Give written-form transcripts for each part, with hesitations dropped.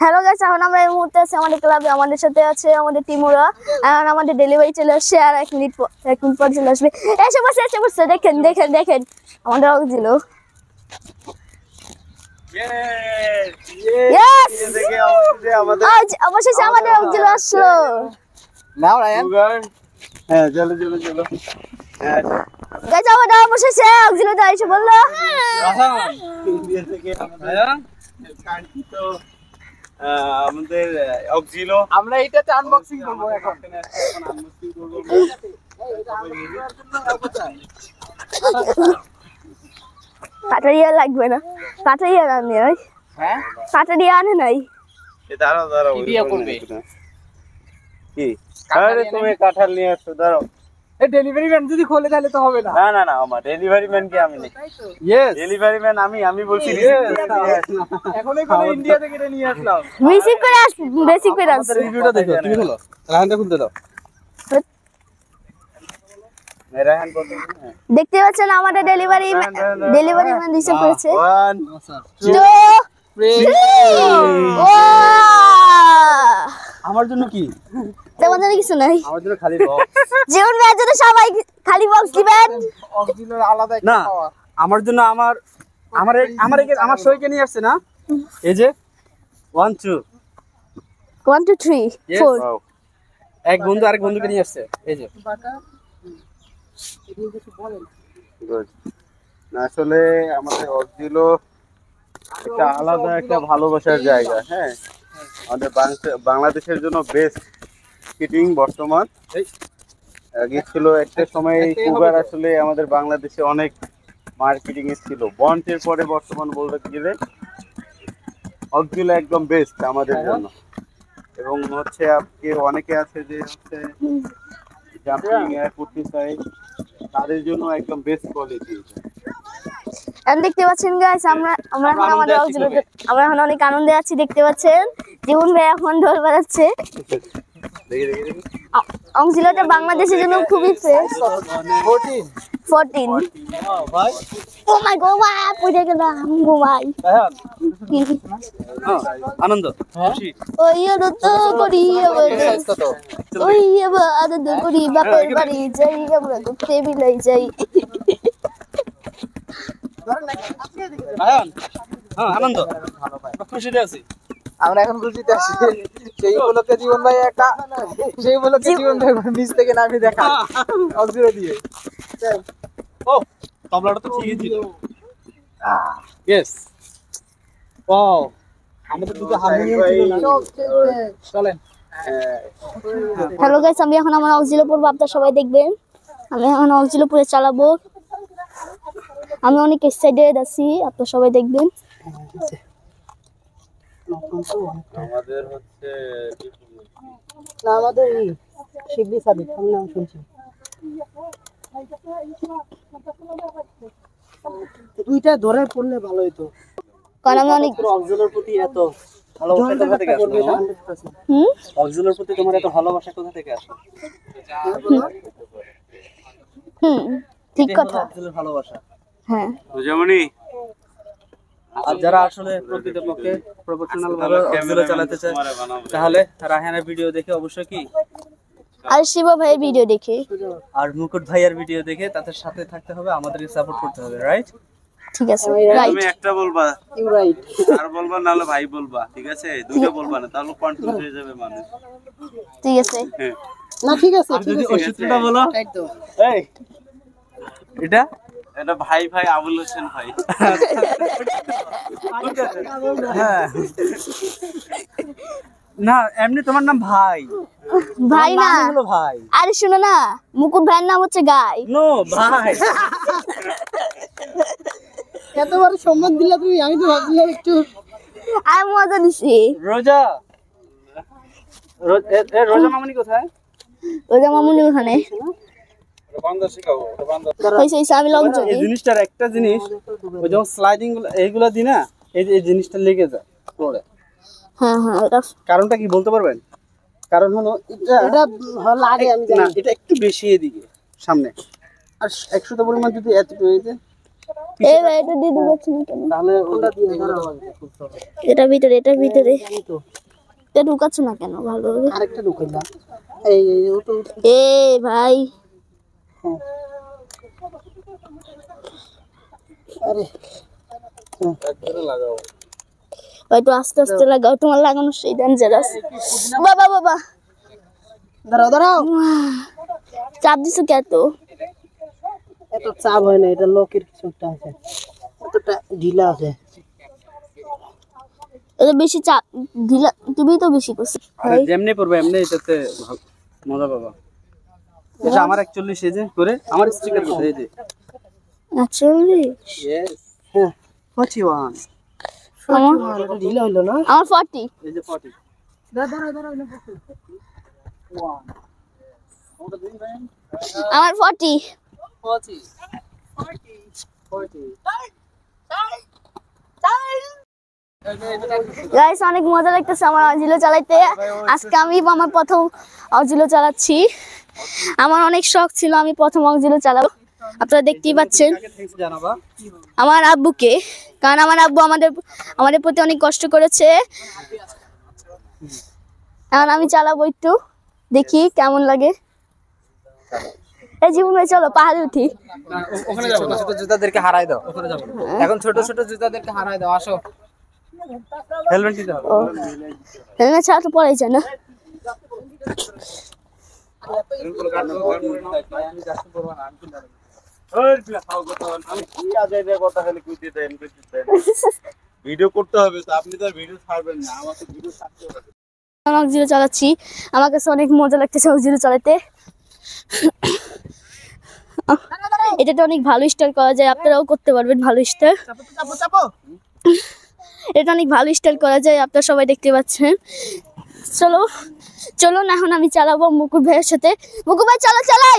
Hello guys, এখন আমরা এই মুহূর্তে আছি আমাদের ক্লাবে। আমাদের সাথে আছে আমাদের টিমরা। এখন আমাদের ডেলিভারি চলে আসছে, আর 1 মিনিট পর চলে আসবে। এসে বসে দেখেন দেখেন দেখেন আমাদের অক্সিলো। অবশেষে আমাদের অক্সিলো আসলো। নাও রায়ান, হ্যাঁ চলো চলো চলো। গাইস আমাদের অবশেষে অক্সিলোটা এসে বললো আমাদের অক্সিলো। আমরা এটাতে আনবক্সিং করব এখন। কাটারিয়া লাগবে না, কাটারিয়া আনে নাই। হ্যাঁ কাটারিয়া আনে নাই। এ দাঁড়াও দাঁড়াও, ভিডিও করবে কি? আরে তুমি কাঁঠাল নিয়ে আসো, দাঁড়াও। এই ডেলিভারি ম্যান যদি খোলে তাহলে তো হবে না। না না না, আমার ডেলিভারি ম্যান কি আমি নেই। ইয়েস, ডেলিভারি ম্যান আমি বলছি। এখনই কোন ইন্ডিয়া থেকে এটা নিয়ে আসলাম। রিসিভ করে আস, বেসিক করে আস। রিভিউটা দেখো, তুমি খোলো, রাহানটা খুলতে দাও। রাহান কত? দেখতে পাচ্ছেন আমাদের ডেলিভারি ম্যান রিসিভ করেছে। 1 2 আমার জন্য কি? তোমাদের কিছু নাই, আমার জন্য খালি বক্স। জীবন ভাইয়ের জন্য সবাই খালি বক্স দিবেন। অক্সিলোর আলাদা একটা পাওয়ার। আমার জন্য আমার সইকে নিয়ে আসছে না, এই যে 1 2 1 2 3 4 এক বন্ধু আরেক বন্ধুকে নিয়ে আসছে, এই যে। গুড। না আসলে আমাদের অক্সিলো একটা আলাদা একটা ভালোবাসার জায়গা। হ্যাঁ, আমাদের বাংলাদেশের জন্য বেস্ট স্কেটিং বর্তমান। আগে ছিল একটা সময় কুগার আসলে আমাদের বাংলাদেশে অনেক মার্কেটিং এ ছিল। বন্টের পরে বর্তমান বলতে গেলে অক্সিলো একদম বেস্ট আমাদের জন্য। এবং হচ্ছে আপনি অনেকে আছে যে হচ্ছে জাম্পিং এ করতে চাই, তাদের জন্য একদম বেস্ট কোয়ালিটি। এখন দেখতে পাচ্ছেন গাইস, আমরা এখন আমাদের অক্সিলো, আমরা এখন অনেক আনন্দে আছি। দেখতে পাচ্ছেন জীবন ভাই এখন ঢোল বাজাচ্ছে। অক্সিলোটা বাংলাদেশের জন্য খুবই ফ্রেশ। 14 ভাই, ও মাই গড, পড়ে গেলাম ঘুমাই। আনন্দ খুশি ওই তো করি ওই আনন্দ করি, বাপের বাড়ি যাই, আমরা ঘুরতে বিলাই যাই। আনন্দ খুশিতে আছি আমরা এখন খুশিতে আছি। সেই উপলক্ষে জীবন ভাই নিচ থেকে নামিয়ে দেখা অক্সিলো দিয়ে। ও তবলাটা তো ঠিকই ছিল। ইয়েস, ওয়াও, আমাদের দুটো হারমোনিয়াম ছিল না। চলেন। হ্যালো গাইস, আমি এখন আমার অক্সিলো পড়বো, আপনারা সবাই দেখবেন। আমি এখন অক্সিলো পরে চালাবো। আমি অনেক এক্সাইটেড আছি, আপনারা সবাই দেখবেন। আমাদের হচ্ছে না, আমাদের এই শিবলি সাদিক আমি নাম শুনছি। দুইটা ধরে পড়লে ভালো হতো, কারণ আমি অনেক অক্সিলোর প্রতি এত ভালোবাসা কোথা থেকে আসলো? অক্সিলোর প্রতি তোমার এত ভালোবাসা কোথা থেকে আসলো? ঠিক কথা, অক্সিলোর ভালোবাসা। হ্যাঁ বুঝামনি। আর যারা আসলে প্রকৃতপক্ষে প্রফেশনাল ভাবে অক্সিলো চালাতে চায়, তাহলে রাহানের ভিডিও দেখে অবশ্যই কি, আর শিব ভাইয়ের ভিডিও দেখে, আর মুকুট ভাইয়ের ভিডিও দেখে তাদের সাথে থাকতে হবে, আমাদেরকে সাপোর্ট করতে হবে, রাইট? ঠিক আছে, রাইট। তুমি একটা বলবা, ইউ রাইট, আর বলবা না হলে ভাই বলবা, ঠিক আছে? দুটো বলবা না, তাহলে কনফিউজ হয়ে যাবে মানুষ। ঠিক আছে, না ঠিক আছে। আর যদি ওই সূত্রটা বলো, একদম এই এটা ভাই আবুল হোসেন ভাই। হ্যাঁ, না এমনি তোমার নাম ভাই না হলো ভাই। আরে শোনো না, মুকুট ভাইয়ের নাম হচ্ছে গাই। নো ভাই, এত বড় সম্মান দিলা তুমি, আমি তো ভাবছিলাম একটু আমি মজা নিছি। রোজা মামনি কোথায়? রোজা মামুনি ওখানে। আমি লং চলি। এই জিনিসটার একটা জিনিস, ওই যখন স্লাইডিং এইগুলা দি না, এই জিনিসটা লেগে যায় পড়ে। হ্যাঁ, এটা কারণটা কি বলতে পারবেন? কারণ হলো এটা লাগে, আমি জানি না, এটা একটু বেশি এদিকে সামনে, আর 100 পরিমাণ যদি এতটুকু হয়ে যায় এই ভাই এটা দিয়ে ঢুকাচ্ছি না কেন? তাহলে ওটা দিয়ে দাঁড়াও। এটা ভিতরে জানি তো এটা ঢুকাচ্ছ না কেন ভালো হবে? আরেকটা ঢুকাই দাও। এই ও তো এ ভাই আরে লাগাও। ভাই তো আস্তে আস্তে লাগাও, তোমার লাগানো সেই ডেঞ্জারাস। বাবা বাবা দাঁড়াও দাঁড়াও। চাপ দিছো কত? এত চাপ হয় না, এটা লকের কিছু একটা আছে, এতটা ঢিলা আছে। এটা বেশি চাপ ঢিলা, তুমি তো বেশি করছো আরে ভাই। যেমনি পড়বে এমনি এটাতে মজা পাবা। এটা আমার 41 এই যে করে আমার স্টিকার কোথায় এই যে অ্যাকচুয়ালি ইয়েস হ্যাঁ 41 এটা ঢিলা হইলো না। আমার 40, এই যে 40 দাঁড়াও আমার 40। 40 40 গাইস অনেক মজা লাগতেছে আমার অক্সিলো চালাইতে। আজকে আমি আমার প্রথম অক্সিলো চালাচ্ছি। আমার অনেক শখ ছিল আমি প্রথম অক্সিলো চালাবো। আপনারা দেখতেই পাচ্ছেন কাকে থ্যাঙ্কস জানাবা? আমার আব্বুকে, কারণ আমার আব্বু আমাদের প্রতি অনেক কষ্ট করেছে। এখন আমি চালাবো, একটু দেখি কেমন লাগে। এই জীবন ভাই চলো পাহাড়ে উঠি। ওখানে যাবো না, ছোট জুতাদেরকে হারাই দাও। ওখানে যাবো এখন ছোট ছোট জুতাদেরকে হারাই দাও, আসো। হেলমেট নিতে হবে। হেলমেট ছাড়া তো পড়াই যায় না। ভিডিও করতে হবে তো, আপনি তো ভিডিও ছাড়বেন না, আমার তো ভিডিও ছাড়তে হবে। আমি অক্সিলো চালাচ্ছি, আমার কাছে অনেক মজা লাগতেছে অক্সিলো চালাতে। এটাতে অনেক ভালো স্টাইল করা যায়, আপনারাও করতে পারবেন ভালো স্টাইল। এটা অনেক ভালো স্টাইল করা যায়, আপনারা সবাই দেখতে পাচ্ছেন। চলো চলো না, এখন আমি চালাবো মুকুল ভাইয়ের সাথে। মুকুল ভাই চলো চালাই।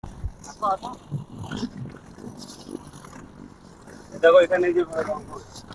দেখো এখানে যে